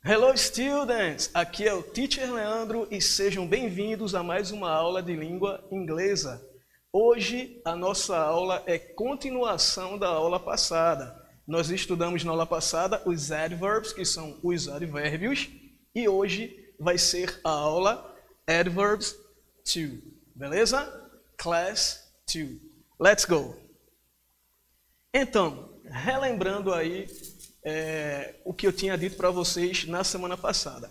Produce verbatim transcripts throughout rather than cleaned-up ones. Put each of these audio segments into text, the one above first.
Hello students, aqui é o Teacher Leandro e sejam bem-vindos a mais uma aula de língua inglesa. Hoje a nossa aula é continuação da aula passada. Nós estudamos na aula passada os adverbs, que são os advérbios, e hoje vai ser a aula Adverbs to, beleza? Class two. Let's go! Então, relembrando aí é, o que eu tinha dito para vocês na semana passada.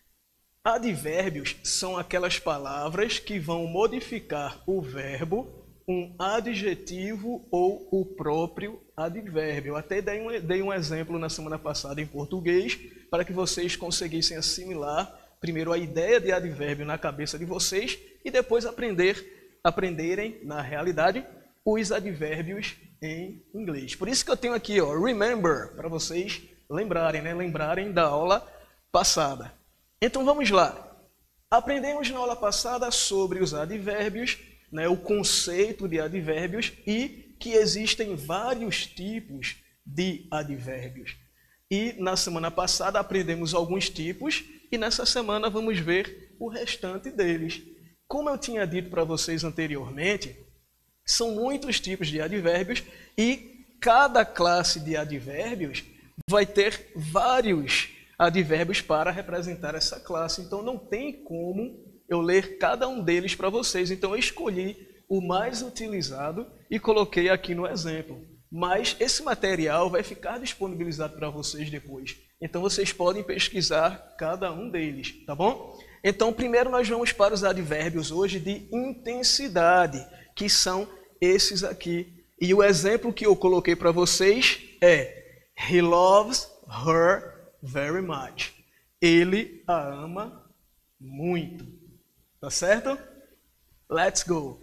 Advérbios são aquelas palavras que vão modificar o verbo, um adjetivo ou o próprio advérbio. Eu até dei um, dei um exemplo na semana passada em português para que vocês conseguissem assimilar primeiro a ideia de advérbio na cabeça de vocês e depois aprender, aprenderem, na realidade, os advérbios em inglês. Por isso que eu tenho aqui, ó, remember, para vocês lembrarem, né? Lembrarem da aula passada. Então vamos lá. Aprendemos na aula passada sobre os advérbios, né? O conceito de advérbios e que existem vários tipos de advérbios. E na semana passada aprendemos alguns tipos e nessa semana vamos ver o restante deles. Como eu tinha dito para vocês anteriormente, são muitos tipos de advérbios e cada classe de advérbios vai ter vários advérbios para representar essa classe. Então não tem como eu ler cada um deles para vocês. Então eu escolhi o mais utilizado e coloquei aqui no exemplo. Mas esse material vai ficar disponibilizado para vocês depois. Então vocês podem pesquisar cada um deles, tá bom? Então primeiro nós vamos para os advérbios hoje de intensidade, que são esses aqui. E o exemplo que eu coloquei para vocês é He loves her very much. Ele a ama muito. Tá certo? Let's go.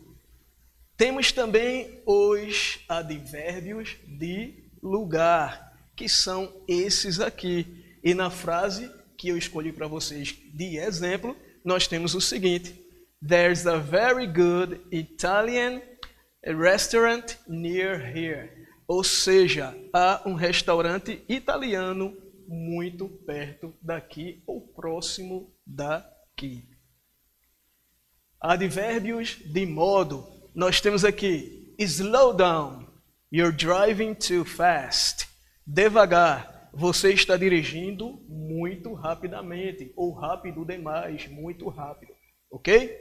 Temos também os advérbios de lugar, que são esses aqui. E na frase que eu escolhi para vocês de exemplo, nós temos o seguinte: There's a very good Italian restaurant near here. Ou seja, há um restaurante italiano muito perto daqui ou próximo daqui. Advérbios de modo. Nós temos aqui slow down, you're driving too fast. Devagar, você está dirigindo muito rapidamente ou rápido demais, muito rápido, ok?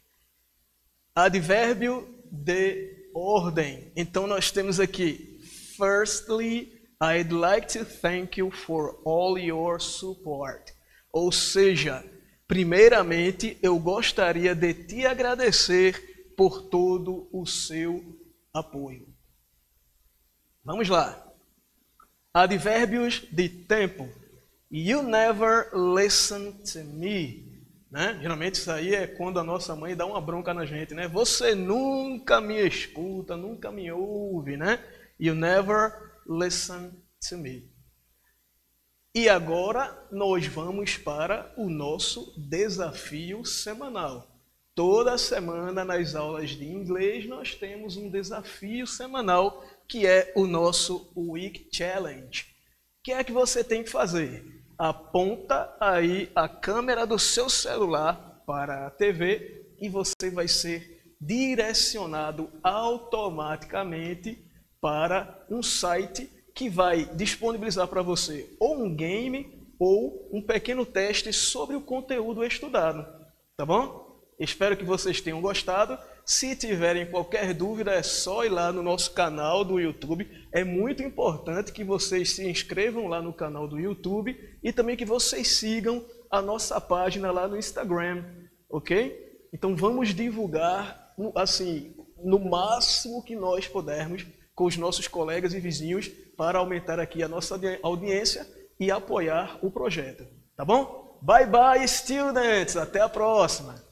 Advérbio de ordem. Então nós temos aqui firstly, I'd like to thank you for all your support. Ou seja, primeiramente eu gostaria de te agradecer por todo o seu apoio. Vamos lá. Advérbios de tempo. You never listen to me. Né? Geralmente isso aí é quando a nossa mãe dá uma bronca na gente, né? Você nunca me escuta, nunca me ouve, né? You never listen to me. E agora nós vamos para o nosso desafio semanal. Toda semana nas aulas de inglês nós temos um desafio semanal que é o nosso Week Challenge. O que é que você tem que fazer? Aponta aí a câmera do seu celular para a T V e você vai ser direcionado automaticamente para um site que vai disponibilizar para você ou um game ou um pequeno teste sobre o conteúdo estudado. Tá bom? Espero que vocês tenham gostado. Se tiverem qualquer dúvida, é só ir lá no nosso canal do YouTube. É muito importante que vocês se inscrevam lá no canal do YouTube e também que vocês sigam a nossa página lá no Instagram, ok? Então vamos divulgar, assim, no máximo que nós pudermos com os nossos colegas e vizinhos para aumentar aqui a nossa audiência e apoiar o projeto, tá bom? Bye bye, students! Até a próxima!